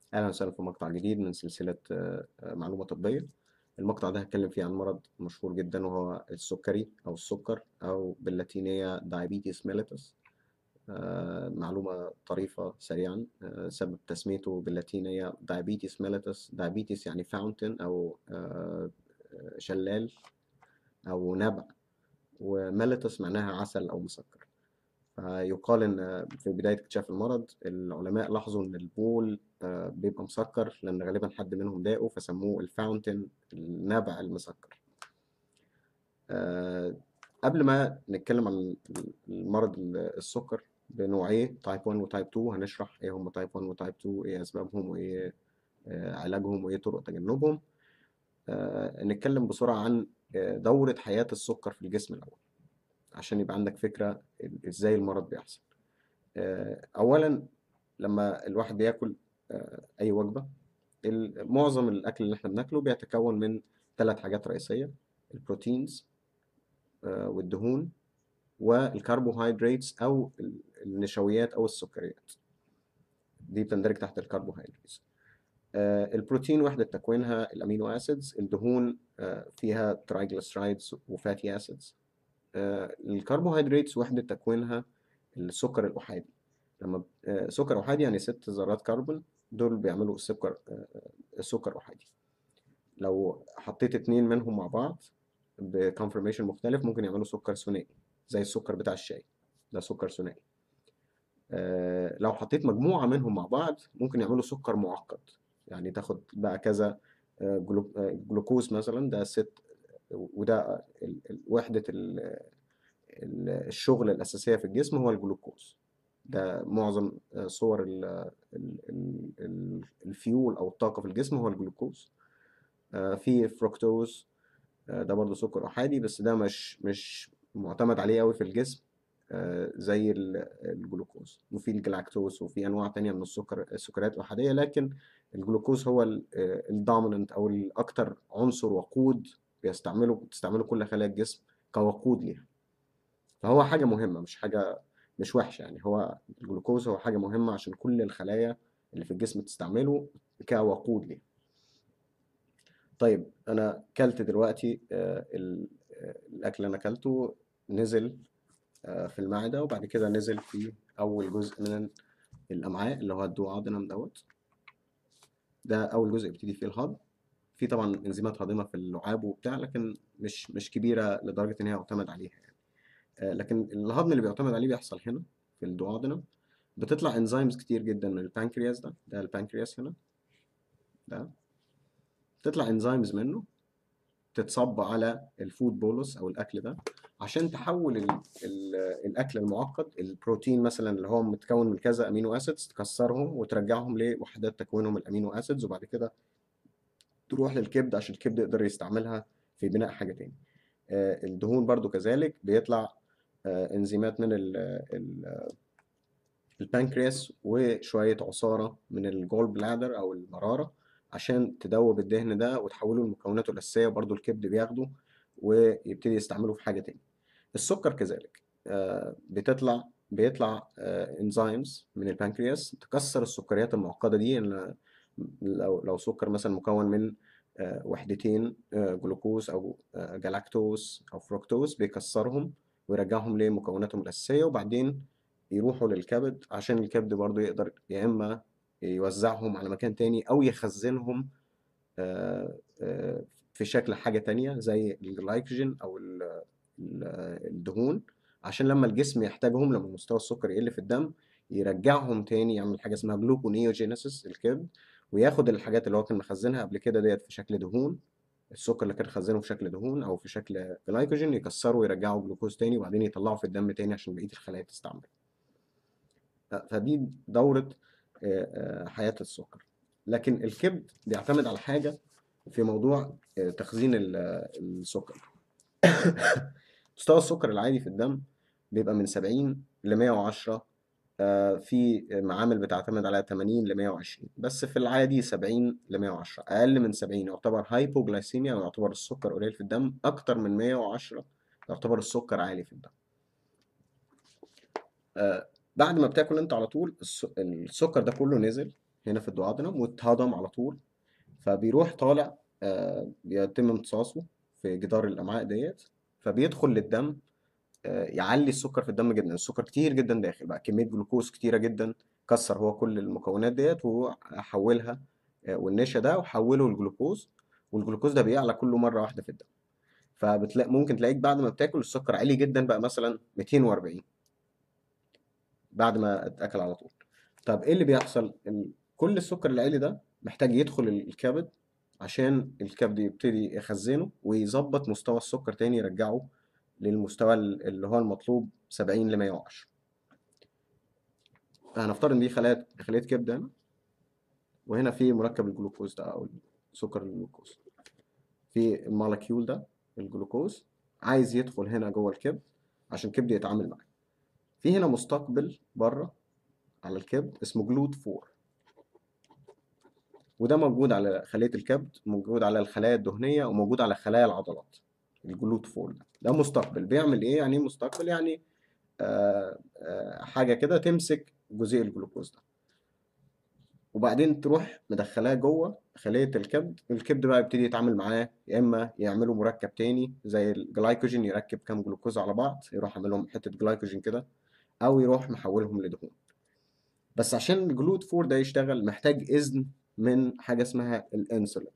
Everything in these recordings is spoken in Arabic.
أهلا وسهلا في مقطع جديد من سلسلة معلومة طبية. المقطع ده هتكلم فيه عن مرض مشهور جدا وهو السكري أو السكر أو باللاتينية diabetes mellitus. معلومة طريفة سريعا. سبب تسميته باللاتينية diabetes mellitus. diabetes يعني fountain أو شلال أو نبع، وميليتوس معناها عسل أو مسكر. فيقال إن في بداية اكتشاف المرض العلماء لاحظوا إن البول بيبقى مسكر، لأن غالبا حد منهم داقه فسموه الفاونتن، النبع المسكر. آه، قبل ما نتكلم عن المرض السكر بنوعيه تايب 1 وتايب 2، هنشرح ايه هم تايب 1 وتايب 2، ايه اسبابهم وايه علاجهم وايه طرق تجنبهم. نتكلم بسرعة عن دورة حياة السكر في الجسم الأول عشان يبقى عندك فكرة ازاي المرض بيحصل. اولا لما الواحد بياكل اي وجبه، معظم الاكل اللي احنا بناكله بيتكون من ثلاث حاجات رئيسيه: البروتينز والدهون والكربوهيدراتس او النشويات او السكريات. دي بتندرج تحت الكربوهيدراتس. البروتين وحده تكوينها الامينو اسيدز، الدهون فيها ترايجليسرايدز وفاتي اسيدز. الكربوهيدراتس وحده تكوينها السكر الاحادي. لما سكر احادي يعني ست ذرات كربون، دول بيعملوا السكر احادي. لو حطيت اتنين منهم مع بعض بكونفرميشن مختلف ممكن يعملوا سكر ثنائي، زي السكر بتاع الشاي، ده سكر ثنائي. لو حطيت مجموعة منهم مع بعض ممكن يعملوا سكر معقد، يعني تاخد بقى كذا جلوكوز مثلا، ده ست، وده وحدة الشغل الأساسية في الجسم هو الجلوكوز. ده معظم صور الفيول أو الطاقة في الجسم هو الجلوكوز. في فركتوز، ده برضه سكر أحادي بس ده مش معتمد عليه قوي في الجسم زي الجلوكوز. وفي الجلاكتوز وفي أنواع تانية من السكريات الأحادية، لكن الجلوكوز هو الدوميننت أو الأكثر عنصر وقود بتستعمله كل خلايا الجسم كوقود ليها. فهو حاجة مهمة، مش وحشة يعني. هو الجلوكوز هو حاجة مهمة عشان كل الخلايا اللي في الجسم تستعمله كوقود ليه. طيب أنا كلت دلوقتي الأكل اللي أنا كلته نزل في المعدة، وبعد كده نزل في أول جزء من الأمعاء اللي هو الدوادنم دوت. ده أول جزء بيبتدي فيه الهضم. في طبعا انزيمات هاضمة في اللعاب وبتاع، لكن مش كبيرة لدرجة إن هي يعتمد عليها يعني. لكن الهضم اللي بيعتمد عليه بيحصل هنا في الدوادنم. بتطلع انزيمز كتير جدا من البانكرياس، ده البانكرياس هنا، ده بتطلع انزيمز منه تتصب على الفود بولس او الاكل ده عشان تحول الاكل المعقد، البروتين مثلا اللي هو متكون من كذا امينو اسيدز، تكسرهم وترجعهم لوحدات تكوينهم الامينو اسيدز، وبعد كده تروح للكبد عشان الكبد يقدر يستعملها في بناء حاجه تاني. الدهون برضو كذلك بيطلع انزيمات من البنكرياس وشوية عصارة من الجول بلادر أو المرارة عشان تدوب الدهن ده وتحوله لمكوناته الأساسية، وبرضه الكبد بياخده ويبتدي يستعمله في حاجة تاني. السكر كذلك بيطلع انزيمز من البنكرياس تكسر السكريات المعقدة دي. إن لو سكر مثلا مكون من وحدتين جلوكوز أو جلاكتوز أو فركتوز، بيكسرهم ويرجعهم لمكوناتهم الأساسية، وبعدين يروحوا للكبد عشان الكبد برضو يقدر يا إما يوزعهم على مكان تاني أو يخزنهم في شكل حاجة تانية زي الجلايكوجين أو الدهون، عشان لما الجسم يحتاجهم، لما مستوى السكر يقل في الدم يرجعهم تاني، يعمل حاجة اسمها جلوكونيوجينيسيس الكبد، وياخد الحاجات اللي هو كان مخزنها قبل كده ديت في شكل دهون، السكر اللي كان خزنه في شكل دهون او في شكل جلايكوجين، يكسره ويرجعه جلوكوز تاني، وبعدين يطلعه في الدم تاني عشان بقية الخلايا تستعمله. فدي دورة حياة السكر. لكن الكبد بيعتمد على حاجة في موضوع تخزين السكر. مستوى السكر العادي في الدم بيبقى من 70 ل 110. في معامل بتعتمد على 80 ل 120، بس في العادي 70 ل 110. اقل من 70 يعتبر هايبوجلايسيميا ويعتبر السكر قليل في الدم، اكتر من 110 يعتبر السكر عالي في الدم. بعد ما بتاكل انت على طول السكر ده كله نزل هنا في الدوادنم واتهضم على طول، فبيروح طالع بيتم امتصاصه في جدار الامعاء ديت، فبيدخل للدم، يعلي السكر في الدم جدا. السكر كتير جدا داخل بقى، كمية جلوكوز كتيرة جدا، كسر هو كل المكونات ديت وحولها، والنشا ده وحوله لجلوكوز، والجلوكوز ده بيعلى كله مرة واحدة في الدم. فبتلاقي ممكن تلاقيك بعد ما بتاكل السكر عالي جدا بقى، مثلا 240 بعد ما اتاكل على طول. طب ايه اللي بيحصل؟ كل السكر العالي ده محتاج يدخل الكبد عشان الكبد يبتدي يخزنه ويظبط مستوى السكر تاني، يرجعه للمستوى اللي هو المطلوب 70 ل 110. هنفترض ان دي خلية كبد هنا، وهنا في مركب الجلوكوز ده او سكر الجلوكوز، في المولكيول ده الجلوكوز عايز يدخل هنا جوه الكبد عشان الكبد يتعامل معاه. في هنا مستقبل بره على الكبد اسمه جلوت 4، وده موجود على خلية الكبد، موجود على الخلايا الدهنية، وموجود على خلايا العضلات. الجلوت 4 ده مستقبل بيعمل ايه؟ يعني مستقبل يعني حاجة كده تمسك جزيء الجلوكوز ده، وبعدين تروح مدخلاه جوه خلية الكبد. الكبد بقى يبتدي يتعامل معاه، يا اما يعملوا مركب تاني زي الجلايكوجين، يركب كام جلوكوز على بعض، يروح عامل لهم حتة جلايكوجين كده، او يروح محولهم لدهون. بس عشان الجلوت 4 ده يشتغل محتاج اذن من حاجة اسمها الانسولين.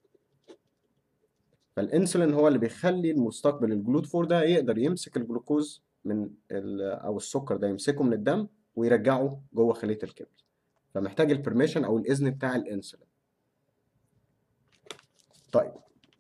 فالانسولين هو اللي بيخلي المستقبل الجلوت 4 ده يقدر يمسك الجلوكوز او السكر ده، يمسكه من الدم ويرجعه جوه خلية الكبد. فمحتاج البرميشن او الاذن بتاع الانسولين. طيب،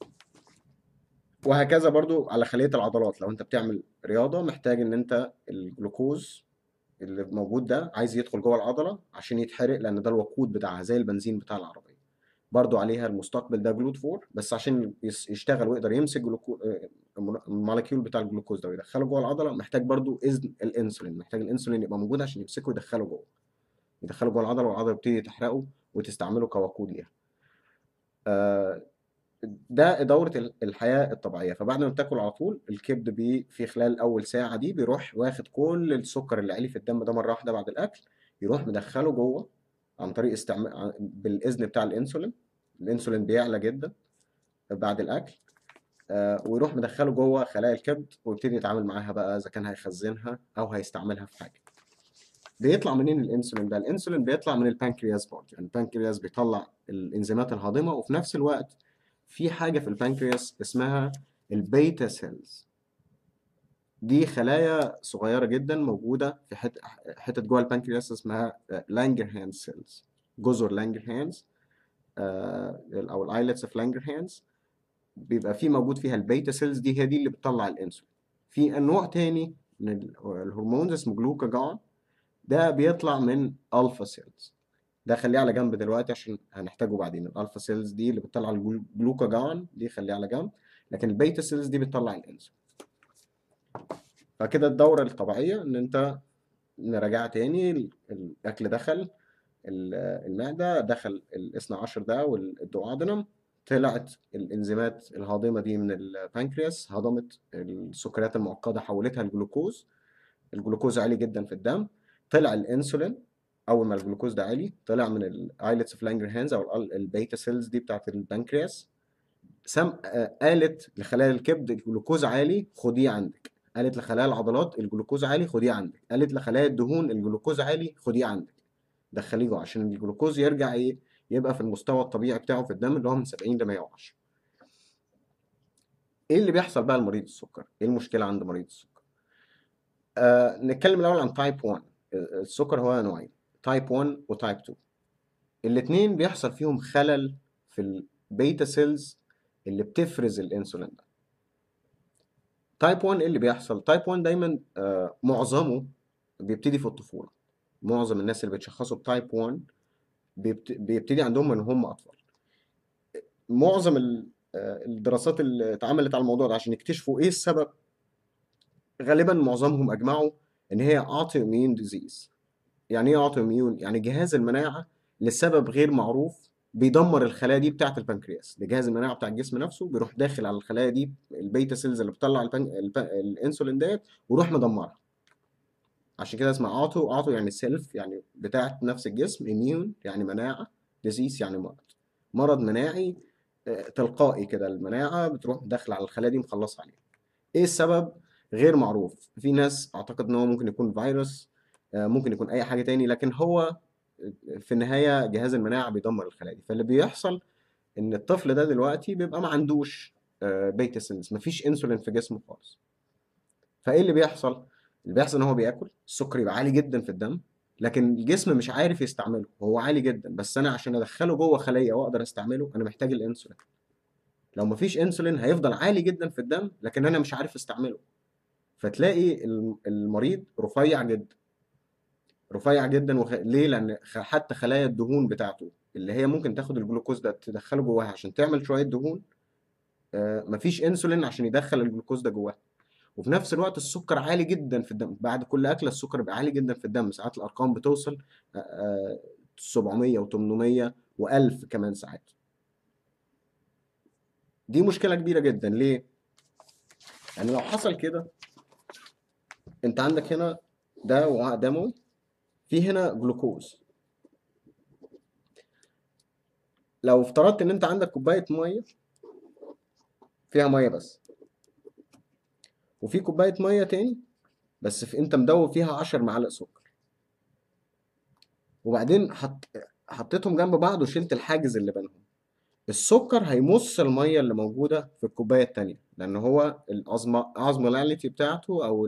وهكذا برضو على خلية العضلات. لو انت بتعمل رياضة محتاج ان انت الجلوكوز اللي موجود ده عايز يدخل جوه العضلة عشان يتحرق، لان ده الوقود بتاعها زي البنزين بتاع العربية. برضو عليها المستقبل ده جلوت 4، بس عشان يشتغل ويقدر يمسك المولكيول بتاع الجلوكوز ده ويدخله جوه العضله محتاج برضو اذن الانسولين. محتاج الانسولين يبقى موجود عشان يمسكه ويدخله جوه، العضله، والعضله تبتدي تحرقه وتستعمله كوقود ليها. آه، ده دورة الحياة الطبيعية. فبعد ما بتاكل على طول الكبد في خلال أول ساعة دي بيروح واخد كل السكر اللي عالي في الدم ده مرة واحدة بعد الأكل، يروح مدخله جوه عن طريق بالإذن بتاع الأنسولين. الأنسولين بيعلى جدا بعد الأكل، ويروح مدخله جوه خلايا الكبد ويبتدي يتعامل معاها بقى، إذا كان هيخزنها أو هيستعملها في حاجة. بيطلع منين الانسولين ده؟ الانسولين بيطلع من البنكرياس برضه. يعني البنكرياس بيطلع الانزيمات الهاضمه، وفي نفس الوقت في حاجه في البنكرياس اسمها البيتا سيلز. دي خلايا صغيره جدا موجوده في حته جوه البنكرياس اسمها لانجرهانز سيلز، جزر لانجرهانز او الايلتس اوف لانجرهانز. بيبقى في موجود فيها البيتا سيلز دي، هي دي اللي بتطلع الانسولين. في نوع تاني من الهرمونز اسمه جلوكاجون، ده بيطلع من الفا سيلز. ده خليه على جنب دلوقتي عشان هنحتاجه بعدين. الالفا سيلز دي اللي بتطلع الجلوكاجون دي خليها على جنب، لكن البيتا سيلز دي بتطلع الانسولين. فكده الدورة الطبيعية ان انت نراجع تاني. الاكل دخل المعدة، دخل الاثنى عشر ده والدوادنم، طلعت الانزيمات الهاضمة دي من البنكرياس، هضمت السكريات المعقدة حولتها لجلوكوز. الجلوكوز عالي جدا في الدم، طلع الانسولين. اول ما الجلوكوز ده عالي طلع من الايلتس اوف لانجرهانز او البيتا سيلز دي بتاعت البنكرياس، قالت لخلايا الكبد الجلوكوز عالي خديه عندك، قالت لخلايا العضلات الجلوكوز عالي خديه عندك، قالت لخلايا الدهون الجلوكوز عالي خديه عندك، دخليه جوه عشان الجلوكوز يرجع يبقى في المستوى الطبيعي بتاعه في الدم اللي هو من 70 ل 110. ايه اللي بيحصل بقى لمريض السكر؟ ايه المشكله عند مريض السكر؟ نتكلم الاول عن تايب 1. السكر هو نوعين، تايب 1 وتايب 2. الاثنين بيحصل فيهم خلل في البيتا سيلز اللي بتفرز الانسولين ده. تايب 1 ايه اللي بيحصل؟ تايب 1 دايما معظمه بيبتدي في الطفوله. معظم الناس اللي بيتشخصوا بتايب 1 بيبتدي عندهم من هم اطفال. معظم الدراسات اللي اتعملت على الموضوع ده عشان يكتشفوا ايه السبب، غالبا معظمهم اجمعوا ان هي اوتو اميون ديزيز. يعني ايه اوتو اميون؟ يعني جهاز المناعه لسبب غير معروف بيدمر الخلايا دي بتاعه البنكرياس. لجهاز المناعه بتاع الجسم نفسه بيروح داخل على الخلايا دي، البيتا سيلز اللي بتطلع الانسولين ديت، ويروح مدمرها عشان كده اسمها اوتو يعني سيلف، يعني بتاعت نفس الجسم. اميون يعني مناعة. ديزيز يعني مرض. مرض مناعي تلقائي كده، المناعة بتروح داخلة على الخلايا دي مخلصة عليها. ايه السبب؟ غير معروف. في ناس اعتقد ان هو ممكن يكون فيروس، ممكن يكون اي حاجة تاني، لكن هو في النهاية جهاز المناعة بيدمر الخلايا دي. فاللي بيحصل ان الطفل ده دلوقتي بيبقى ما عندوش بيتا سيلز، مفيش انسولين في جسمه خالص. فايه اللي بيحصل؟ اللي بيحصل ان هو بياكل السكر يبقى عالي جدا في الدم، لكن الجسم مش عارف يستعمله. هو عالي جدا، بس انا عشان ادخله جوه خليه واقدر استعمله انا محتاج الانسولين. لو مفيش انسولين هيفضل عالي جدا في الدم، لكن انا مش عارف استعمله. فتلاقي المريض رفيع جدا. رفيع جدا ليه؟ لان حتى خلايا الدهون بتاعته اللي هي ممكن تاخد الجلوكوز ده تدخله جواها عشان تعمل شويه دهون، مفيش انسولين عشان يدخل الجلوكوز ده جواها. وفي نفس الوقت السكر عالي جدا في الدم. بعد كل اكله السكر بيبقى عالي جدا في الدم. ساعات الارقام بتوصل 700 و800 و1000 كمان ساعات. دي مشكله كبيره جدا. ليه؟ يعني لو حصل كده، انت عندك هنا ده وعاء دموي، في هنا جلوكوز. لو افترضت ان انت عندك كوبايه ميه فيها ميه بس، وفي كوبايه ميه تاني بس انت مدوب فيها 10 معالق سكر، وبعدين حطيتهم جنب بعض وشلت الحاجز اللي بينهم، السكر هيمص الميه اللي موجوده في الكوبايه التانيه، لان هو الازمولاليتي بتاعته او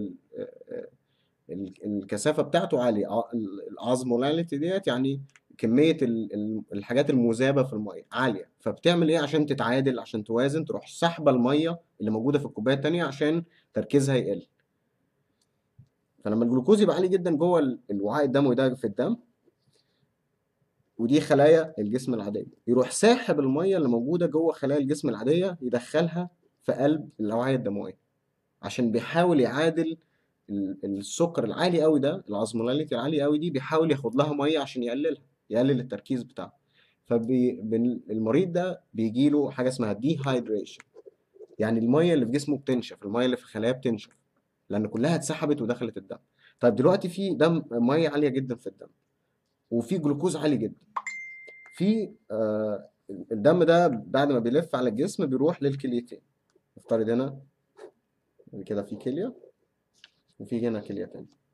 الكثافه بتاعته عاليه. الازمولاليتي ديت يعني كميه الحاجات المذابه في الميه عاليه. فبتعمل ايه عشان تتعادل، عشان توازن؟ تروح سحبه الميه اللي موجوده في الكوبايه التانيه عشان تركيزها يقل. فلما الجلوكوز يبقى عالي جدا جوه الوعاء الدموي ده في الدم، ودي خلايا الجسم العاديه، يروح ساحب الميه اللي موجوده جوه خلايا الجسم العاديه يدخلها في قلب الاوعيه الدمويه، عشان بيحاول يعادل السكر العالي قوي ده، العزمولاليتي العالي قوي دي، بيحاول ياخد لها ميه عشان يقللها، يقلل التركيز بتاعه. فالمريض ده بيجي له حاجه اسمها دي هايدريشن، يعني الميه اللي في جسمه بتنشف، الميه اللي في خلاياه بتنشف لان كلها اتسحبت ودخلت الدم. طيب دلوقتي في دم ميه عاليه جدا في الدم، وفي جلوكوز عالي جدا في الدم ده. بعد ما بيلف على الجسم بيروح للكليتين. نفترض هنا كده في كليه، وفي هنا كليه تانية.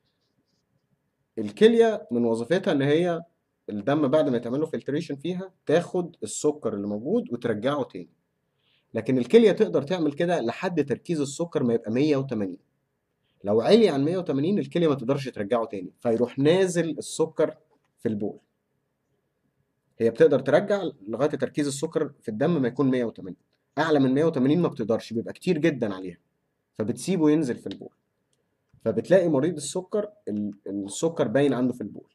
الكليه من وظيفتها ان هي الدم بعد ما يتعمل له فلتريشن فيها تاخد السكر اللي موجود وترجعه تاني. لكن الكليه تقدر تعمل كده لحد تركيز السكر ما يبقى 180. لو علي عن 180 الكليه ما تقدرش ترجعه تاني، فيروح نازل السكر في البول. هي بتقدر ترجع لغايه تركيز السكر في الدم ما يكون 180. اعلى من 180 ما بتقدرش، بيبقى كتير جدا عليها، فبتسيبه ينزل في البول. فبتلاقي مريض السكر السكر باين عنده في البول،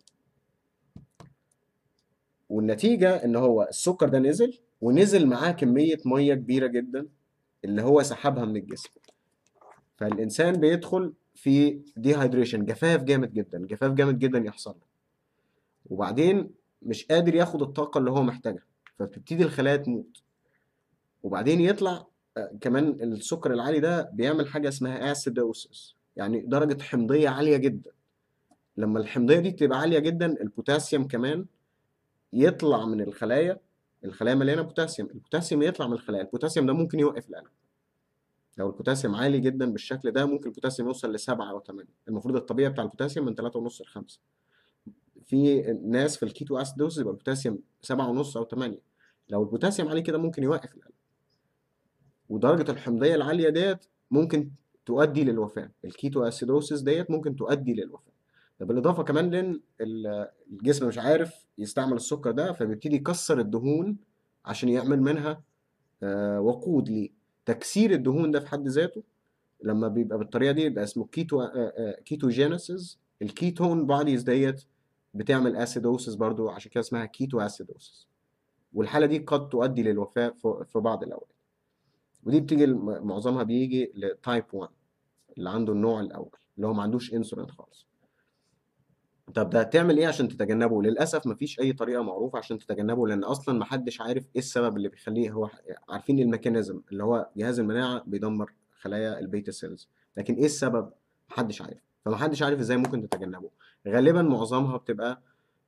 والنتيجة ان هو السكر ده نزل، ونزل معاه كمية مية كبيرة جدا اللي هو سحبها من الجسم. فالإنسان بيدخل في ديهايدريشن، جفاف جامد جدا، جفاف جامد جدا يحصل له، وبعدين مش قادر ياخد الطاقة اللي هو محتاجها، فبتبتدي الخلايا تموت. وبعدين يطلع كمان السكر العالي ده بيعمل حاجة اسمها اسيدوسس، يعني درجة حمضية عالية جدا. لما الحمضية دي تبقى عالية جدا البوتاسيوم كمان يطلع من الخلايا. الخلايا مليانه بوتاسيوم، البوتاسيوم يطلع من الخلايا، البوتاسيوم ده ممكن يوقف القلب. لو البوتاسيوم عالي جدا بالشكل ده ممكن البوتاسيوم يوصل لسبعة أو ثمانية. المفروض الطبيعي بتاع البوتاسيوم من 3.5 ل5. في ناس في الكيتو اسيدوز يبقى البوتاسيوم 7.5 أو 8. لو البوتاسيوم عالي كده ممكن يوقف القلب، ودرجة الحمضية العالية ديت ممكن تؤدي للوفاة. الكيتو اسيدوسيس ديت ممكن تؤدي للوفاة. ده بالإضافة كمان لأن الجسم مش عارف يستعمل السكر ده، فبيبتدي يكسر الدهون عشان يعمل منها وقود ليه. تكسير الدهون ده في حد ذاته لما بيبقى بالطريقه دي يبقى اسمه كيتوجينيسيس. الكيتون بوديز ديت بتعمل اسيدوسس برضو، عشان كده اسمها كيتو اسيدوسس. والحاله دي قد تؤدي للوفاه في بعض الاوقات. ودي بتيجي معظمها بيجي لتايب 1 اللي عنده النوع الاول اللي هو ما عندوش انسولين خالص. طب ده تعمل ايه عشان تتجنبه؟ للاسف مفيش اي طريقه معروفه عشان تتجنبه، لان اصلا محدش عارف ايه السبب اللي بيخليه. هو عارفين الميكانيزم اللي هو جهاز المناعه بيدمر خلايا البيتا سيلز، لكن ايه السبب محدش عارف. فمحدش عارف ازاي ممكن تتجنبه. غالبا معظمها بتبقى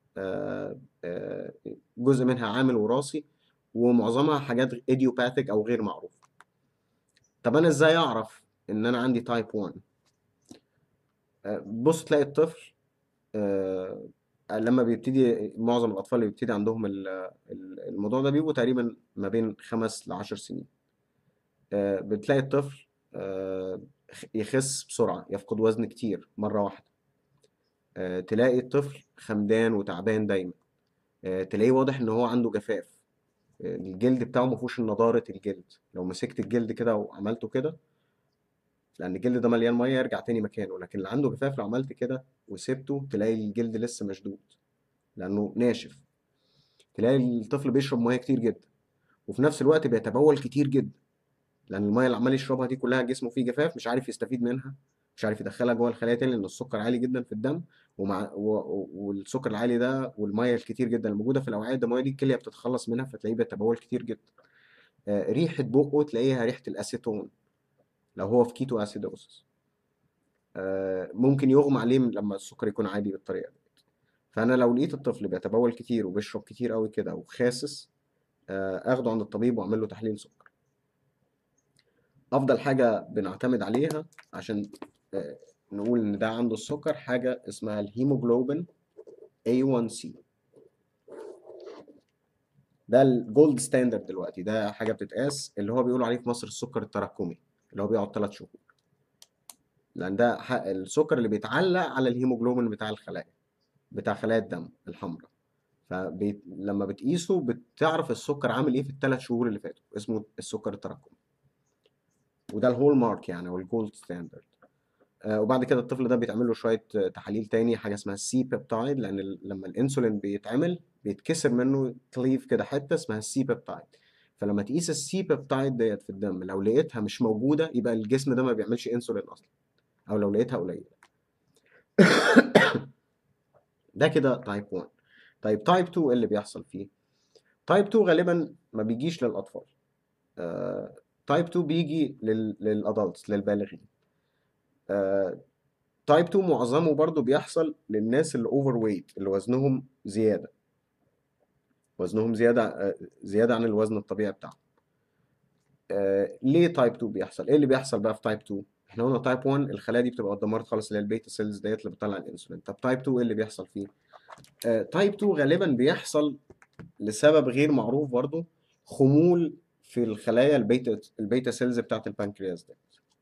جزء منها عامل وراثي، ومعظمها حاجات ايديوباثيك او غير معروفه. طب انا ازاي اعرف ان انا عندي تايب 1؟ بص تلاقي الطفل لما بيبتدي، معظم الأطفال اللي بيبتدي عندهم الموضوع ده بيبقوا تقريبا ما بين 5 ل10 سنين. بتلاقي الطفل يخس بسرعة، يفقد وزن كتير مرة واحدة. تلاقي الطفل خمدان وتعبان دايما. تلاقيه واضح إن هو عنده جفاف. الجلد بتاعه ما فيهوش نضارة الجلد. لو مسكت الجلد كده وعملته كده، لأن الجلد ده مليان مية يرجع تاني مكانه، لكن اللي عنده جفاف لو عملت كده وسبته تلاقي الجلد لسه مشدود لأنه ناشف. تلاقي الطفل بيشرب ميه كتير جدا، وفي نفس الوقت بيتبول كتير جدا، لان الميه اللي عمال يشربها دي كلها جسمه فيه جفاف، مش عارف يستفيد منها، مش عارف يدخلها جوه الخلايا تاني، لان السكر عالي جدا في الدم. والسكر العالي ده والميه الكتير جدا الموجوده في الاوعيه الدمويه دي الكليه بتتخلص منها، فتلاقيه بيتبول كتير جدا. ريحه بقه تلاقيها ريحه الاسيتون لو هو في كيتو اسيدوسس. ممكن يغمى عليه لما السكر يكون عالي بالطريقه دي. فانا لو لقيت الطفل بيتبول كتير وبيشرب كتير قوي كده وخاسس، اخده عند الطبيب واعمل له تحليل سكر. افضل حاجه بنعتمد عليها عشان نقول ان ده عنده السكر حاجه اسمها الهيموجلوبين A1C. ده الجولد ستاندرد دلوقتي، ده حاجه بتتقاس، اللي هو بيقولوا عليه في مصر السكر التراكمي، اللي هو بيقعد 3 شهور، لان ده السكر اللي بيتعلق على الهيموجلوبين بتاع الخلايا، بتاع خلايا الدم الحمراء. فلما بتقيسه بتعرف السكر عامل ايه في ال3 شهور اللي فاتوا، اسمه السكر التراكمي. وده الهول مارك يعني، او الجولد ستاندرد. وبعد كده الطفل ده بيتعمل له شويه تحاليل تاني، حاجه اسمها السي بيبتايد، لان لما الانسولين بيتعمل بيتكسر منه كليف كده حته اسمها السي بيبتايد. فلما تقيس السي بيبتايد ديت في الدم، لو لقيتها مش موجوده يبقى الجسم ده ما بيعملش انسولين اصلا، او لو لقيتها قليله. ده كده تايب 1. طيب تايب 2 ايه اللي بيحصل فيه؟ تايب 2 غالبا ما بيجيش للاطفال. تايب 2 بيجي للادلتس، للبالغين. تايب 2 معظمه برضو بيحصل للناس اللي اوفر ويت، اللي وزنهم زياده، وزنهم زياده عن الوزن الطبيعي بتاعهم. ليه تايب 2 بيحصل؟ ايه اللي بيحصل بقى في تايب 2؟ احنا قلنا تايب 1 الخلايا دي بتبقى اتدمرت خالص، اللي هي البيتا سيلز ديت اللي بتطلع الانسولين. طب تايب 2 ايه اللي بيحصل فيه؟ تايب 2 غالبا بيحصل لسبب غير معروف برضو، خمول في الخلايا البيتا سيلز بتاعت البنكرياس ديت.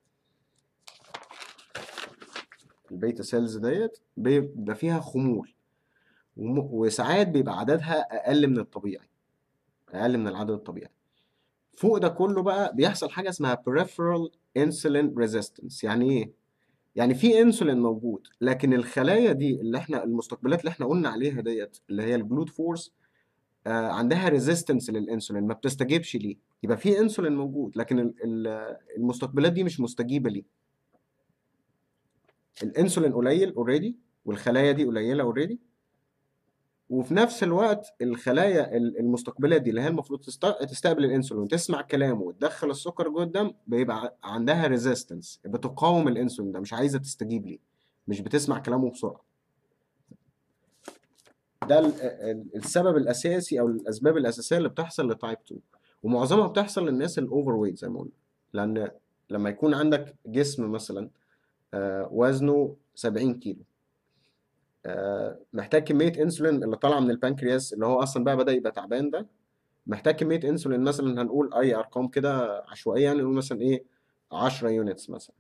البيتا سيلز ديت بيبقى فيها خمول، وساعات بيبقى عددها اقل من الطبيعي، اقل من العدد الطبيعي. فوق ده كله بقى بيحصل حاجه اسمها peripheral insulin resistance. يعني ايه؟ يعني في انسولين موجود، لكن الخلايا دي اللي احنا المستقبلات اللي احنا قلنا عليها ديت اللي هي الجلوت فورس، عندها ريزيستنس للانسولين، ما بتستجيبش ليه. يبقى في انسولين موجود لكن المستقبلات دي مش مستجيبه ليه. الانسولين قليل اوريدي، والخلايا دي قليله اوريدي، وفي نفس الوقت الخلايا المستقبلات دي اللي هي المفروض تستقبل الانسولين وتسمع كلامه وتدخل السكر جوه الدم، بيبقى عندها ريزيستنس، بتقاوم الانسولين ده، مش عايزه تستجيب ليه، مش بتسمع كلامه بسرعه. ده السبب الاساسي او الاسباب الاساسيه اللي بتحصل لتايب 2، ومعظمها بتحصل للناس الاوفر ويت زي ما قلنا. لان لما يكون عندك جسم مثلا وزنه 70 كيلو، محتاج كميه انسولين اللي طالعه من البنكرياس اللي هو اصلا بقى بدأ يبقى تعبان ده، محتاج كميه انسولين مثلا، هنقول اي ارقام كده عشوائيه يعني، نقول مثلا ايه 10 يونتس مثلا.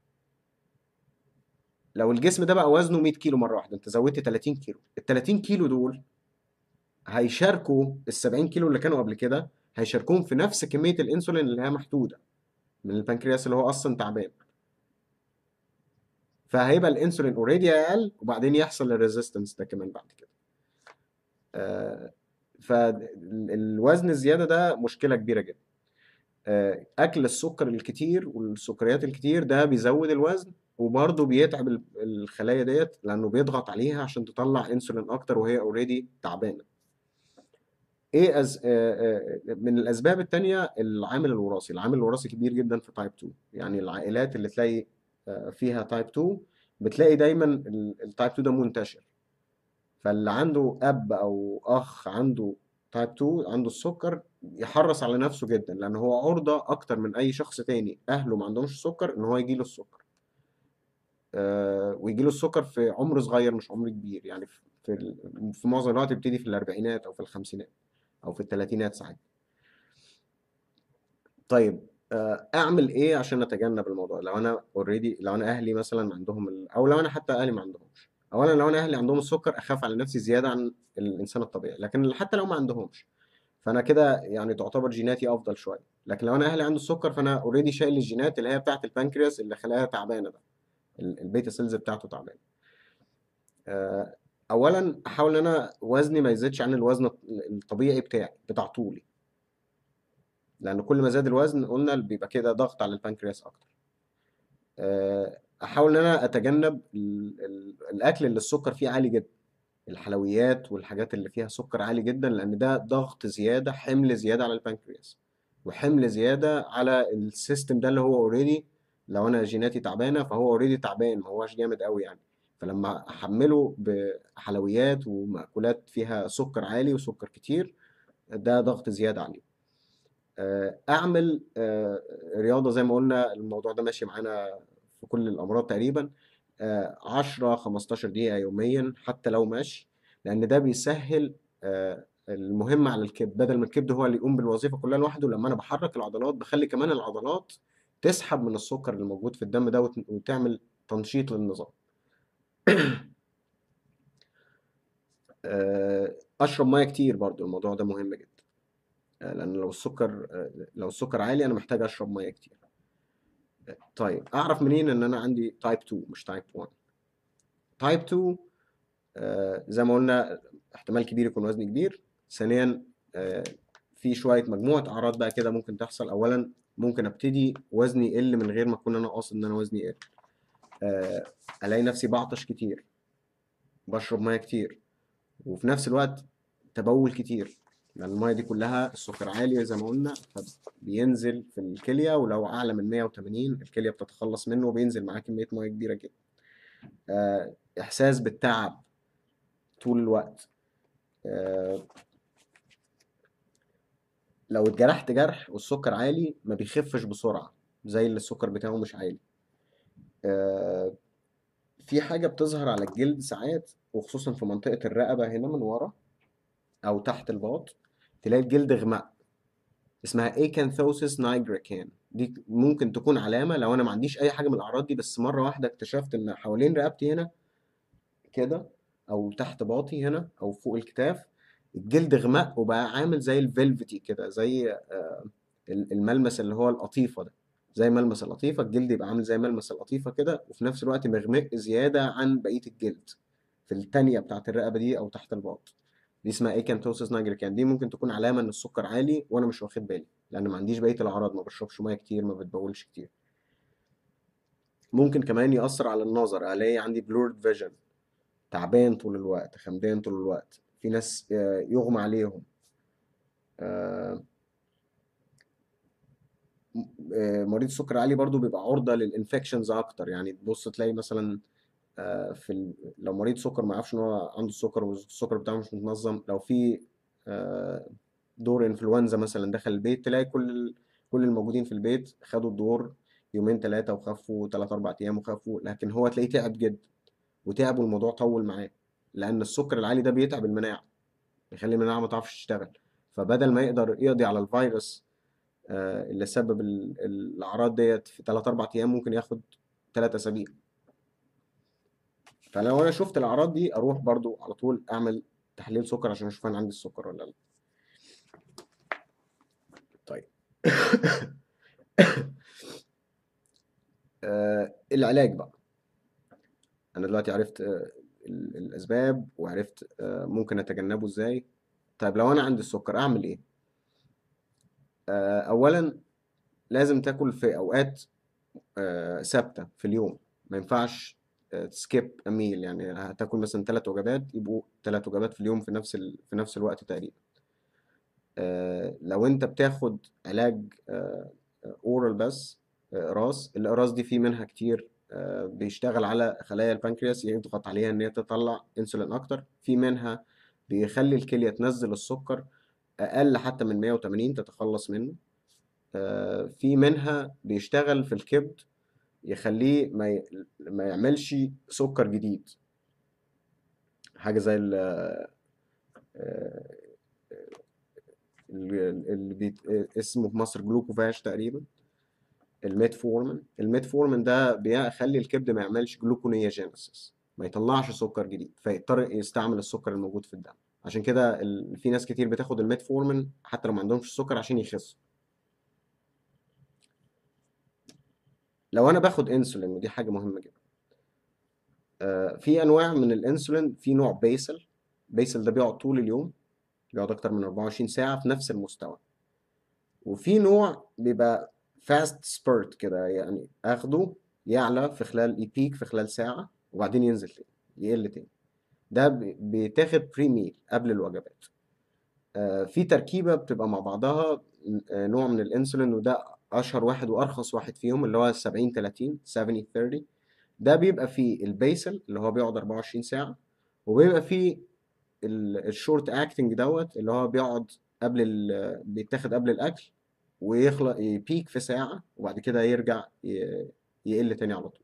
لو الجسم ده بقى وزنه 100 كيلو مره واحده، انت زودت 30 كيلو، ال 30 كيلو دول هيشاركوا ال 70 كيلو اللي كانوا قبل كده، هيشاركوهم في نفس كميه الانسولين اللي هي محدوده من البنكرياس اللي هو اصلا تعبان. فهيبقى الانسولين اوريدي اقل، وبعدين يحصل الريزيستنس ده كمان بعد كده. فالوزن الزياده ده مشكله كبيره جدا. اكل السكر الكتير والسكريات الكتير ده بيزود الوزن، وبرضه بيتعب الخلايا ديت، لانه بيضغط عليها عشان تطلع انسولين اكتر وهي اوريدي تعبانه. ايه من الاسباب التانية العامل الوراثي. العامل الوراثي كبير جدا في تايب 2. يعني العائلات اللي تلاقي فيها تايب 2 بتلاقي دايما التايب 2 ده منتشر. فاللي عنده اب او اخ عنده تايب 2 عنده السكر يحرص على نفسه جدا، لان هو عرضة اكتر من اي شخص تاني اهله ما عندهمش السكر ان هو يجيله السكر. ويجيله السكر في عمر صغير مش عمر كبير، يعني في معظم الوقت بيبتدي في الاربعينات او في الخمسينات او في الثلاثينات ساعات. طيب اعمل ايه عشان اتجنب الموضوع؟ لو انا اوريدي، لو انا اهلي مثلا عندهم او لو انا حتى اهلي ما عندهمش. اولا لو انا اهلي عندهم السكر اخاف على نفسي زياده عن الانسان الطبيعي، لكن حتى لو ما عندهمش فانا كده يعني تعتبر جيناتي افضل شويه. لكن لو انا اهلي عنده السكر فانا اوريدي شايل الجينات اللي هي بتاعه البنكرياس اللي خلاها تعبانه ده، البيتا سيلز بتاعته تعبانه. آه، اولا احاول ان انا وزني ما يزيدش عن الوزن الطبيعي بتاعي بتاع طولي، لان كل ما زاد الوزن قلنا بيبقى كده ضغط على البنكرياس اكتر. احاول ان انا اتجنب الاكل اللي السكر فيه عالي جدا، الحلويات والحاجات اللي فيها سكر عالي جدا، لان ده ضغط زياده، حمل زياده على البنكرياس، وحمل زياده على السيستم ده اللي هو اوريدي، لو انا جيناتي تعبانه فهو اوريدي تعبان، ما هوش جامد قوي يعني. فلما احمله بحلويات ومأكولات فيها سكر عالي وسكر كتير، ده ضغط زياده عليه. اعمل رياضه زي ما قلنا، الموضوع ده ماشي معانا في كل الامراض تقريبا. 10 15 دقيقه يوميا حتى لو ماشي، لان ده بيسهل المهمه على الكبد، بدل ما الكبد هو اللي يقوم بالوظيفه كلها لوحده. لما انا بحرك العضلات بخلي كمان العضلات تسحب من السكر اللي موجود في الدم ده وتعمل تنشيط للنظام. اشرب ميه كتير برضو، الموضوع ده مهم جدا. لان لو السكر عالي انا محتاج اشرب ميه كتير. طيب اعرف منين ان انا عندي تايب 2 مش تايب 1؟ تايب 2 زي ما قلنا احتمال كبير يكون وزني كبير. ثانيا آه في شويه مجموعه اعراض بقى كده ممكن تحصل. اولا ممكن ابتدي وزني يقل من غير ما اكون انا قاصد ان انا وزني يقل. آه الاقي نفسي بعطش كتير، بشرب ميه كتير، وفي نفس الوقت تبول كتير، لان الميه دي كلها السكر عالي زي ما قلنا، فبينزل في الكليه، ولو اعلى من 180 الكليه بتتخلص منه وبينزل معاه كميه ميه كبيره جدا. احساس بالتعب طول الوقت. آه، لو اتجرحت جرح والسكر عالي ما بيخفش بسرعة زي اللي السكر بتاعه مش عالي. آه، في حاجة بتظهر على الجلد ساعات، وخصوصا في منطقة الرقبة هنا من ورا أو تحت الباط، تلاقي الجلد غمق، اسمها ايكانثوسيس نايجريكان. دي ممكن تكون علامة لو أنا ما عنديش أي حاجة من الأعراض دي، بس مرة واحدة اكتشفت إن حوالين رقبتي هنا كده، او تحت باطي هنا او فوق الكتاف، الجلد غمق وبقى عامل زي الفيلفتي كده، زي الملمس اللي هو القطيفة ده. زي ملمس القطيفة الجلد يبقى عامل زي ملمس القطيفة كده، وفي نفس الوقت مغمق زيادة عن بقية الجلد في التانية بتاعت الرقبة دي أو تحت الباط. دي اسمها ايكانثوسيس نايجريكان. دي ممكن تكون علامة إن السكر عالي وأنا مش واخد بالي، لأن ما عنديش بقية الأعراض، ما بشربش مية كتير، ما بتبولش كتير. ممكن كمان يأثر على النظر، ألاقي عندي blurred vision، تعبان طول الوقت، خمدان طول الوقت. في ناس يغمى عليهم. آه، مريض السكر عالي برضو بيبقى عرضة للانفكشنز اكتر. يعني تبص تلاقي مثلا لو مريض سكر ما يعرفش ان هو عنده السكر والسكر بتاعه مش متنظم، لو في آه، دور انفلونزا مثلا دخل البيت، تلاقي كل الموجودين في البيت خدوا الدور يومين ثلاثة وخفوا، ثلاثة أربع أيام وخفوا، لكن هو تلاقيه تعب جدا، وتعب والموضوع طول معاه، لأن السكر العالي ده بيتعب المناعة، بيخلي المناعة ما تعرفش تشتغل. فبدل ما يقدر يقضي على الفيروس اللي سبب الأعراض ديت في 3 4 أيام، ممكن ياخد 3 أسابيع. فلو أنا شفت الأعراض دي أروح برضو على طول أعمل تحليل سكر عشان أشوف أنا عندي السكر ولا لا. طيب العلاج بقى. أنا دلوقتي عرفت الأسباب، وعرفت ممكن أتجنبه إزاي. طيب لو أنا عندي السكر أعمل إيه؟ أولا لازم تاكل في أوقات ثابتة في اليوم. ما ينفعش سكيب ميل، يعني هتاكل مثلا 3 وجبات يبقوا 3 وجبات في اليوم في نفس الوقت تقريبا. لو انت بتاخد علاج اورال بس، اقراص، الاقراص دي في منها كتير بيشتغل على خلايا البنكرياس، يضغط عليها ان هي تطلع انسولين اكتر. في منها بيخلي الكليه تنزل السكر اقل حتى من 180 تتخلص منه. في منها بيشتغل في الكبد يخليه ما يعملش سكر جديد، حاجه زي آه، اسمه في مصر جلوكوفاج تقريبا، الميتفورمين ده بيخلي الكبد ما يعملش جلوكونيوجينيسيس، ما يطلعش سكر جديد، فيضطر يستعمل السكر الموجود في الدم. عشان كده في ناس كتير بتاخد الميتفورمين حتى لو ما عندهمش السكر عشان يخسوا. لو انا باخد انسولين، ودي حاجه مهمه جدا، في انواع من الانسولين. في نوع بيسل ده بيقعد طول اليوم، بيقعد اكتر من 24 ساعه في نفس المستوى. وفي نوع بيبقى فاست سبيرت كده، يعني اخده يعلى في خلال يبيك في خلال ساعة وبعدين ينزل تاني يقل تاني. ده بيتاخد بري ميل قبل الوجبات. في تركيبة بتبقى مع بعضها، نوع من الانسولين، وده اشهر واحد وارخص واحد فيهم، اللي هو 70 30 70 30. ده بيبقى فيه البيسل اللي هو بيقعد 24 ساعة، وبيبقى فيه الشورت اكتنج دوت اللي هو بيقعد بيتاخد قبل الاكل ويخلق يبيك في ساعة وبعد كده يرجع يقل تاني على طول.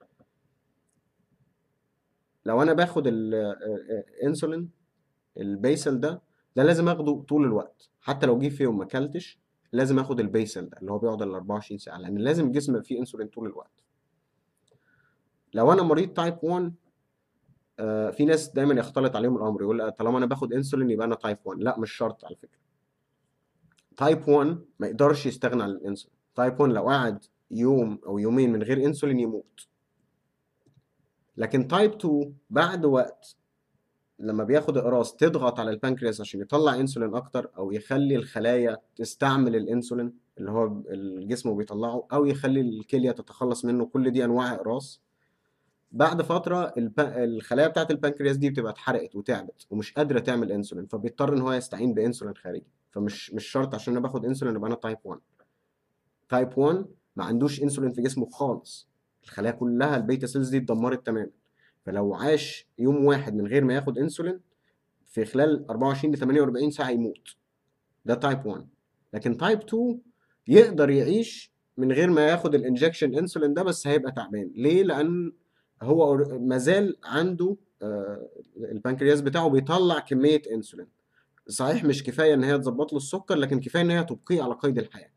لو انا باخد الانسولين البيسل ده لازم اخده طول الوقت، حتى لو جه في يوم ما اكلتش لازم اخد البيسل ده اللي هو بيقعد ال 24 ساعة، لان لازم الجسم يبقى فيه انسولين طول الوقت. لو انا مريض تايب 1، في ناس دايما يختلط عليهم الامر، يقول طالما انا باخد انسولين يبقى انا تايب 1. لا، مش شرط على فكرة. تايب 1 ما يقدرش يستغنى عن الانسولين. تايب 1 لو قعد يوم او يومين من غير انسولين يموت. لكن تايب 2 بعد وقت لما بياخد اقراص تضغط على البنكرياس عشان يطلع انسولين اكتر، او يخلي الخلايا تستعمل الانسولين اللي هو الجسم بيطلعه، او يخلي الكليه تتخلص منه، كل دي انواع اقراص. بعد فتره الخلايا بتاعت البنكرياس دي بتبقى اتحرقت وتعبت ومش قادره تعمل انسولين، فبيضطر ان هو يستعين بانسولين خارجي. فمش مش شرط عشان انا باخد انسولين يبقى انا تايب 1. تايب 1 ما عندوش انسولين في جسمه خالص، الخلايا كلها البيتا سيلز دي اتدمرت تماما. فلو عاش يوم واحد من غير ما ياخد انسولين في خلال 24 ل 48 ساعة يموت. ده تايب 1. لكن تايب 2 يقدر يعيش من غير ما ياخد الانجكشن انسولين ده، بس هيبقى تعبان. ليه؟ لأن هو مازال عنده البنكرياس بتاعه بيطلع كمية انسولين، صحيح مش كفاية ان هي تظبط له السكر، لكن كفاية ان هي تبقيه على قيد الحياة.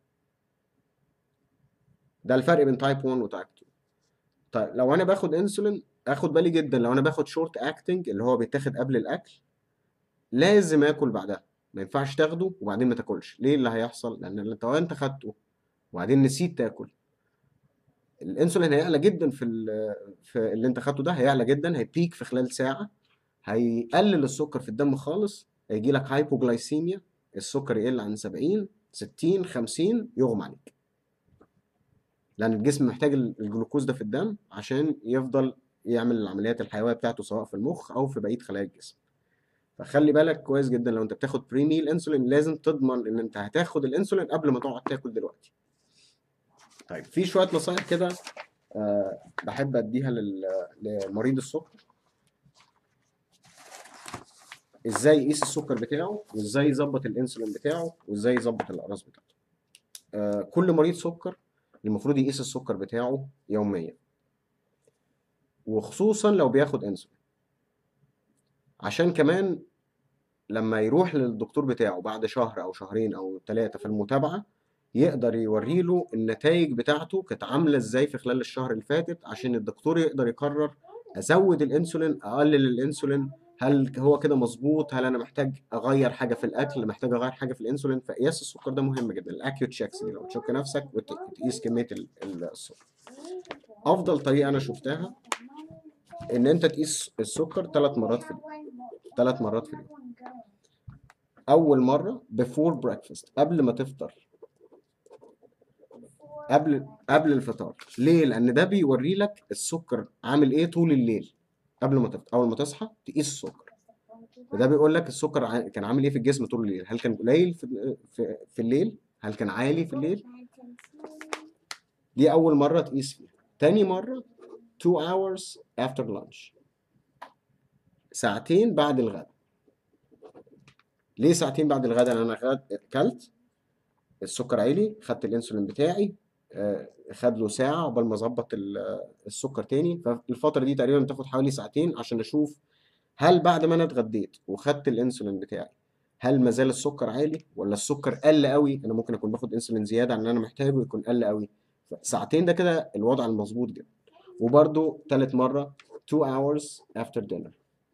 ده الفرق بين تايب 1 وتايب 2. طيب لو انا باخد انسولين اخد بالي جدا، لو انا باخد شورت اكتنج اللي هو بيتاخد قبل الاكل لازم اكل بعدها. ما ينفعش تاخده وبعدين ما تاكلش. ليه اللي هيحصل؟ لان انت خدته وبعدين نسيت تاكل، الانسولين هيعلى جدا في اللي انت خدته ده، هيعلى جدا، هيبيك في خلال ساعه، هيقلل السكر في الدم خالص، هيجي لك هايبوجلايسيميا، السكر يقل عن 70 60 50 يغمى عليك، لان الجسم محتاج الجلوكوز ده في الدم عشان يفضل يعمل العمليات الحيويه بتاعته سواء في المخ او في بقيه خلايا الجسم. فخلي بالك كويس جدا، لو انت بتاخد بري ميل انسولين لازم تضمن ان انت هتاخد الانسولين قبل ما تقعد تاكل دلوقتي. طيب في شويه نصايح كده بحب اديها لمريض السكر، ازاي يقيس السكر بتاعه، وازاي يظبط الانسولين بتاعه، وازاي يظبط الاقراص بتاعته. كل مريض سكر المفروض يقيس السكر بتاعه يوميا، وخصوصا لو بياخد انسولين، عشان كمان لما يروح للدكتور بتاعه بعد شهر او شهرين او 3 في المتابعة يقدر يوري له النتائج بتاعته كانت عاملة ازاي في خلال الشهر اللي فاتت، عشان الدكتور يقدر يقرر ازود الانسولين اقلل الانسولين، هل هو كده مظبوط، هل انا محتاج اغير حاجة في الاكل، محتاج اغير حاجة في الانسولين. فقياس السكر ده مهم جدا، الاكيوت تشيكس دي لو تشك نفسك وتقيس كمية السكر. افضل طريقة انا شفتها ان انت تقيس السكر 3 مرات في اليوم، 3 مرات في اليوم. اول مره before breakfast قبل ما تفطر، قبل الفطار. ليه؟ لان ده بيوري لك السكر عامل ايه طول الليل. قبل ما تفطر اول ما تصحى تقيس السكر، وده بيقول لك السكر كان عامل ايه في الجسم طول الليل، هل كان قليل في الليل، هل كان عالي في الليل. دي اول مره تقيس فيها. تاني مره 2 hours after lunch. ساعتين بعد الغداء. ليه ساعتين بعد الغداء؟ لأن أنا أكلت، السكر عالي، خدت الانسولين بتاعي، خد له ساعة عقبال ما اظبط السكر تاني. فالفترة دي تقريبا بتاخد حوالي ساعتين عشان اشوف هل بعد ما انا اتغديت وخدت الانسولين بتاعي هل ما زال السكر عالي ولا السكر قل قوي. انا ممكن اكون باخد انسولين زيادة عن اللي انا محتاجه يكون قل قوي. ساعتين ده كده الوضع المظبوط جدا. وبرده تالت مرة 2 hours after dinner،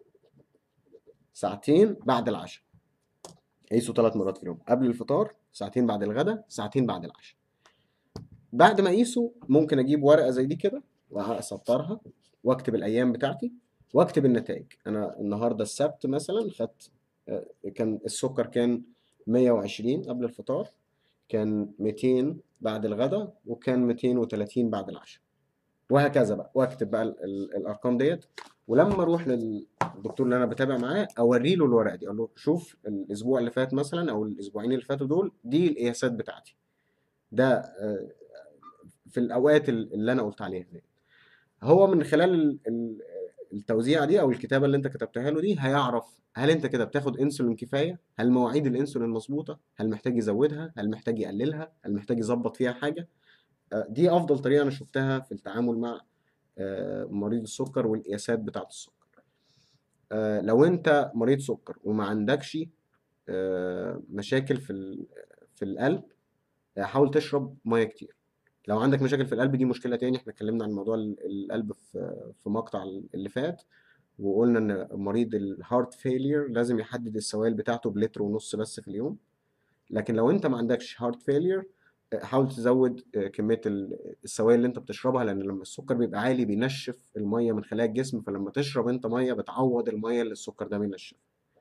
ساعتين بعد العشاء. قيسوا 3 مرات في اليوم، قبل الفطار، ساعتين بعد الغداء، ساعتين بعد العشاء. بعد ما اقيسه ممكن اجيب ورقه زي دي كده واسطرها واكتب الايام بتاعتي واكتب النتائج. انا النهارده السبت مثلا خدت، كان السكر كان 120 قبل الفطار، كان 200 بعد الغداء، وكان 230 بعد العشاء، وهكذا بقى. واكتب بقى الارقام ديت. ولما اروح للدكتور اللي انا بتابع معاه اوري له الورقه دي، اقول له شوف الاسبوع اللي فات مثلا او الاسبوعين اللي فاتوا دول، دي القياسات بتاعتي. ده في الاوقات اللي انا قلت عليها دي. هو من خلال التوزيعه دي او الكتابه اللي انت كتبتها له دي هيعرف هل انت كده بتاخد انسولين كفايه، هل مواعيد الانسولين مظبوطه، هل محتاج يزودها، هل محتاج يقللها، هل محتاج يظبط فيها حاجه. دي افضل طريقه انا شفتها في التعامل مع مريض السكر والقياسات بتاعه السكر. لو انت مريض سكر وما عندكش مشاكل في القلب، حاول تشرب ميه كتير. لو عندك مشاكل في القلب دي مشكلة تاني. احنا اتكلمنا عن موضوع القلب في مقطع اللي فات، وقلنا ان مريض الهارت فيلير لازم يحدد السوائل بتاعته بلتر ونص بس في اليوم. لكن لو انت ما عندكش هارت فيلير، حاول تزود كمية السوائل اللي انت بتشربها، لان لما السكر بيبقى عالي بينشف المية من خلايا الجسم، فلما تشرب انت مية بتعوض المية اللي السكر ده بينشف.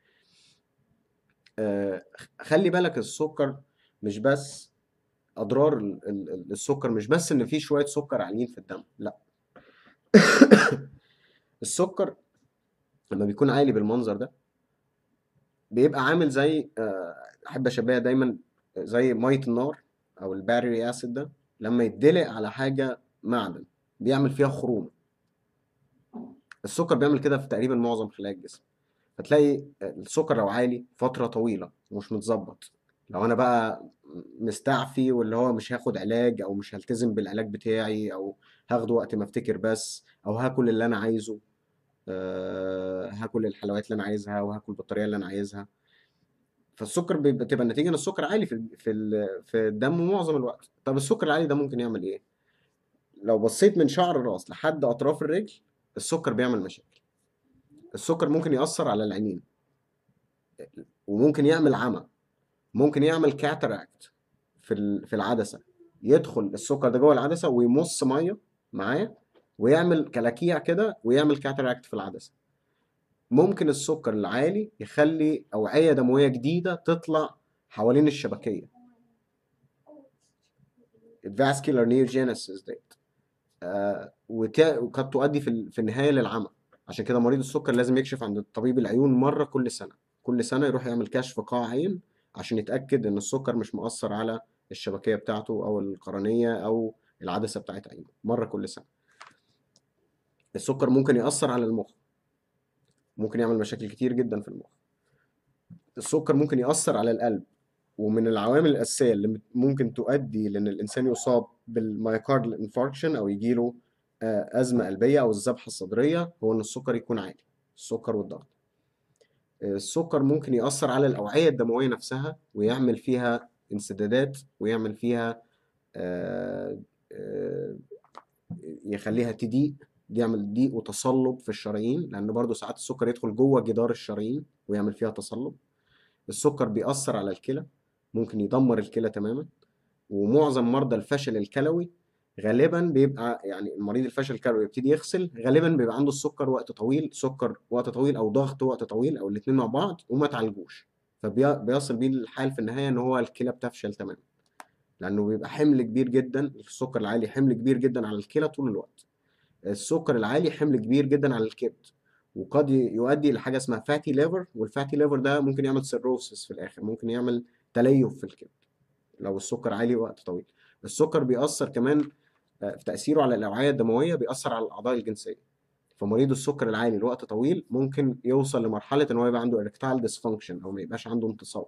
خلي بالك السكر مش بس اضرار السكر مش بس ان في شويه سكر عاليين في الدم، لا. السكر لما بيكون عالي بالمنظر ده بيبقى عامل زي، احب اشبهها دايما زي ميه النار او الباريري اسيد ده لما يتدلق على حاجه معدن بيعمل فيها خروم. السكر بيعمل كده في تقريبا معظم خلايا الجسم. فتلاقي السكر لو عالي فتره طويله ومش متظبط، لو انا بقى مستعفي واللي هو مش هاخد علاج او مش هلتزم بالعلاج بتاعي او هاخده وقت ما افتكر بس، او هاكل اللي انا عايزه، هاكل الحلويات اللي انا عايزها وهاكل بالطريقه اللي انا عايزها، فالسكر بتبقى النتيجه ان السكر عالي في الدم معظم الوقت. طب السكر العالي ده ممكن يعمل ايه؟ لو بصيت من شعر الراس لحد اطراف الرجل السكر بيعمل مشاكل. السكر ممكن يأثر على العينين، وممكن يعمل عمى، ممكن يعمل كاتاراكت في العدسه. يدخل السكر ده جوه العدسه ويمص ميه معاه ويعمل كلاكيع كده ويعمل كاتاراكت في العدسه. ممكن السكر العالي يخلي أوعية دموية جديدة تطلع حوالين الشبكية، vascular neogenesis ديت، وقد تؤدي في النهاية للعمى. عشان كده مريض السكر لازم يكشف عند طبيب العيون مرة كل سنة. كل سنة يروح يعمل كشف قاع عين عشان يتأكد إن السكر مش مؤثر على الشبكية بتاعته أو القرنية أو العدسة بتاعت عينه مرة كل سنة. السكر ممكن يأثر على المخ، ممكن يعمل مشاكل كتير جدا في المخ. السكر ممكن يأثر على القلب، ومن العوامل الأساسية اللي ممكن تؤدي لأن الإنسان يصاب بالمايوكاردال انفاركشن أو يجيله أزمة قلبية أو الذبحة الصدرية هو إن السكر يكون عالي، السكر والضغط. السكر ممكن يأثر على الأوعية الدموية نفسها ويعمل فيها انسدادات ويعمل فيها يخليها تضيق، يعمل ضيق وتصلب في الشرايين، لأن برضو ساعات السكر يدخل جوه جدار الشرايين ويعمل فيها تصلب. السكر بيأثر على الكلى، ممكن يدمر الكلى تماما. ومعظم مرضى الفشل الكلوي غالبا بيبقى، يعني المريض الفشل الكلوي يبتدي يغسل غالبا بيبقى عنده السكر وقت طويل، سكر وقت طويل او ضغط وقت طويل او الاثنين مع بعض وما تعالجوش، فبيصل بيه الحال في النهايه ان هو الكلى بتفشل تماما، لانه بيبقى حمل كبير جدا. السكر العالي حمل كبير جدا على الكلى طول الوقت. السكر العالي حمل كبير جدا على الكبد، وقد يؤدي لحاجه اسمها فاتي ليفر، والفاتي ليفر ده ممكن يعمل سيروسس في الاخر، ممكن يعمل تليف في الكبد لو السكر عالي وقت طويل. السكر بيأثر كمان في تأثيره على الأوعية الدموية بيأثر على الأعضاء الجنسية. فمريض السكر العالي لوقت طويل ممكن يوصل لمرحلة إن هو يبقى عنده erectile dysfunction أو ما يبقاش عنده انتصاب.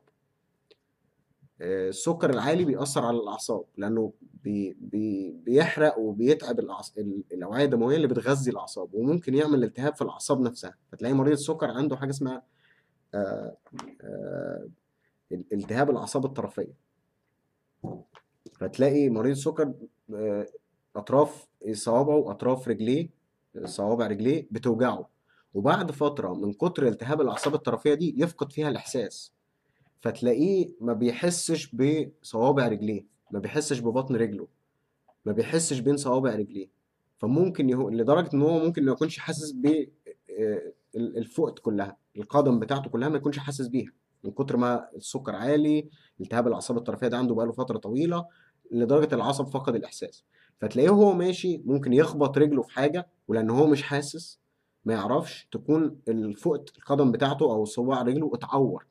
السكر العالي بيأثر على الأعصاب لأنه بيحرق وبيتعب الأوعية الدموية اللي بتغذي الأعصاب، وممكن يعمل التهاب في الأعصاب نفسها. فتلاقي مريض السكر عنده حاجة اسمها آه، آه، التهاب الأعصاب الطرفية. فتلاقي مريض السكر آه، أطراف صوابعه وأطراف رجليه، صوابع رجليه بتوجعه، وبعد فترة من كتر التهاب الأعصاب الطرفية دي يفقد فيها الإحساس. فتلاقيه ما بيحسش بصوابع رجليه، ما بيحسش ببطن رجله، ما بيحسش بين صوابع رجليه. فممكن لدرجة ان هو ممكن ما يكونش حاسس ب الفوق كلها، القدم بتاعته كلها ما يكونش حاسس بيها من كتر ما السكر عالي. التهاب الاعصاب الطرفيه ده عنده بقاله فتره طويله لدرجه العصب فقد الاحساس. فتلاقيه وهو ماشي ممكن يخبط رجله في حاجه، ولان هو مش حاسس ما يعرفش تكون الفوق القدم بتاعته او صباع رجله اتعور،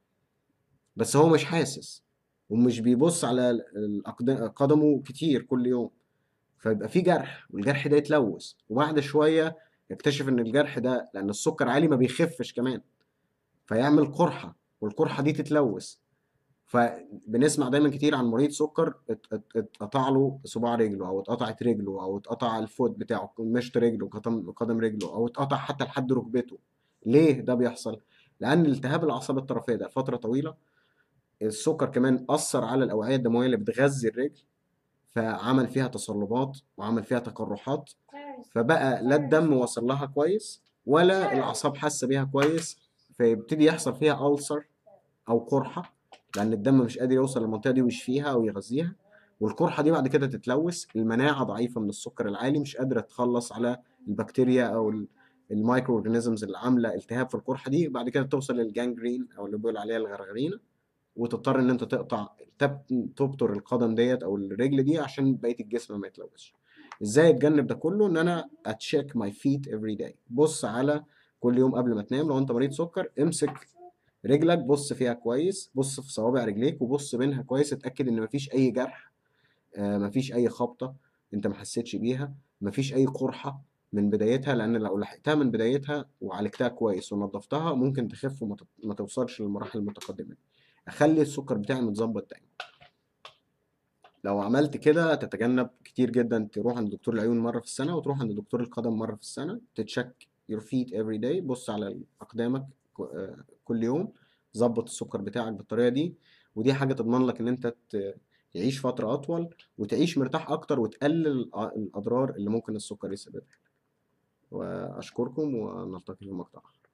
بس هو مش حاسس ومش بيبص على قدمه كتير كل يوم. فيبقى في جرح، والجرح ده يتلوث، وبعد شوية يكتشف ان الجرح ده لان السكر عالي ما بيخفش كمان، فيعمل قرحة، والقرحة دي تتلوث. فبنسمع دايما كتير عن مريض سكر اتقطع له صباع رجله، او اتقطعت رجله، او اتقطع الفوت بتاعه، مشط رجله، قدم رجله، او اتقطع حتى لحد ركبته. ليه ده بيحصل؟ لان التهاب الاعصاب الطرفيه ده فتره طويله، السكر كمان اثر على الاوعيه الدمويه اللي بتغذي الرجل، فعمل فيها تصلبات وعمل فيها تقرحات، فبقى لا الدم وصل لها كويس ولا الأعصاب حاسة بيها كويس، فيبتدي يحصل فيها ألسر أو قرحة، لأن الدم مش قادر يوصل للمنطقة دي ويشفيها أو يغذيها. والقرحة دي بعد كده تتلوث، المناعة ضعيفة من السكر العالي مش قادرة تخلص على البكتيريا أو المايكرو اورجانيزمز اللي عاملة التهاب في القرحة دي، بعد كده توصل للجانجرين أو اللي بيقول عليها الغرغرينة، وتضطر ان انت تقطع تبتر القدم ديت او الرجل دي عشان بقيه الجسم ما يتلوثش. ازاي اتجنب ده كله؟ ان انا اتشيك ماي فيت افري داي، بص على كل يوم قبل ما تنام. لو انت مريض سكر امسك رجلك، بص فيها كويس، بص في صوابع رجليك وبص بينها كويس، اتاكد ان مفيش اي جرح، مفيش اي خبطه انت ما حسيتش بيها، مفيش اي قرحه من بدايتها، لان لو لحقتها من بدايتها وعالجتها كويس ونظفتها ممكن تخف وما توصلش للمراحل المتقدمه. اخلي السكر بتاعي متظبط دايما. لو عملت كده تتجنب كتير جدا تروح عند دكتور العيون مره في السنه، وتروح عند دكتور القدم مره في السنه، تتشك your feet every day، بص على اقدامك كل يوم، ظبط السكر بتاعك بالطريقه دي. ودي حاجه تضمن لك ان انت تعيش فتره اطول وتعيش مرتاح اكتر، وتقلل الاضرار اللي ممكن السكر يسببها. واشكركم ونلتقي في مقطع آخر.